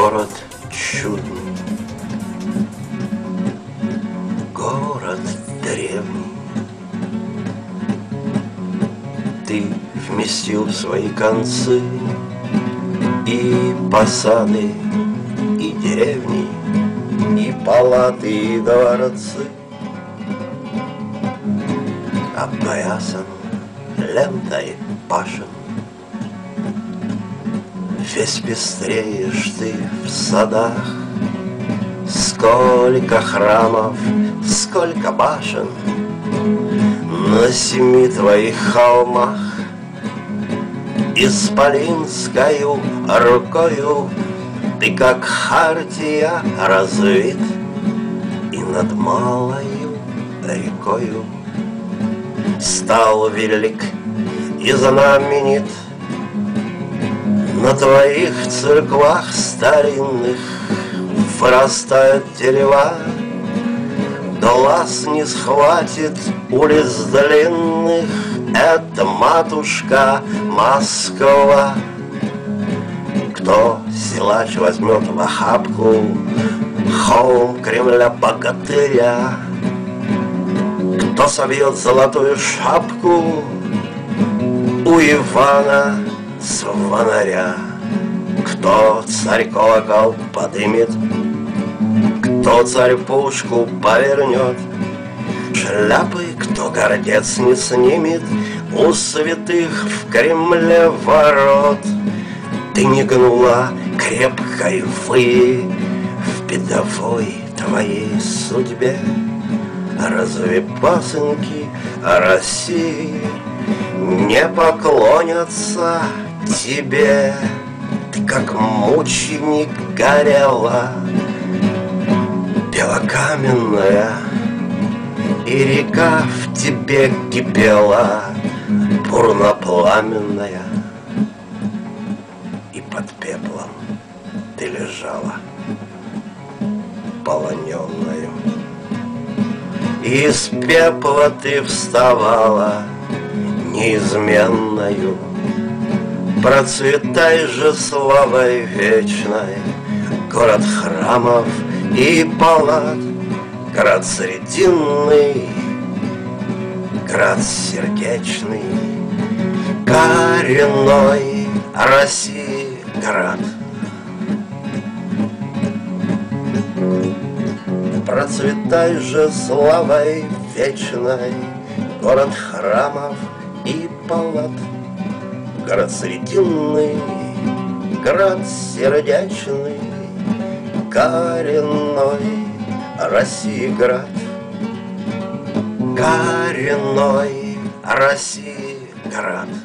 город чудный, город древний. Ты вместил в свои концы и посады, и деревни, и палаты, и дворцы. Опоясан лентой башен, весь пестреешь ты в садах. Сколько храмов, сколько башен на 7 твоих холмах. Исполинскою рукою ты, как хартия, развит, и над малою рекою стал велик и знаменит. На твоих церквах старинных вырастают дерева, глаз не схватит улиц длинных. Это матушка Москва. Кто силач возьмет в охапку холм Кремля богатыря, кто собьет золотую шапку у Ивана Звонаря, кто царь колокол подымет, кто царь пушку повернет, шляпы кто гордец не снимет у святых в Кремле ворот. Ты не гнула крепкой вы в бедовой твоей судьбе. Разве пасынки России не поклонятся тебе? Ты как мученик горела, белокаменная, и река в тебе кипела, бурно-пламенная, и под пеплом ты лежала, полоненную. Из пепла ты вставала, неизменною. Процветай же славой вечной, город храмов и палат, град срединный, град сердечный, коренной России град. Процветай же славой вечной, город храмов и палат, град срединный, град сердечный, коренной России град, коренной России град.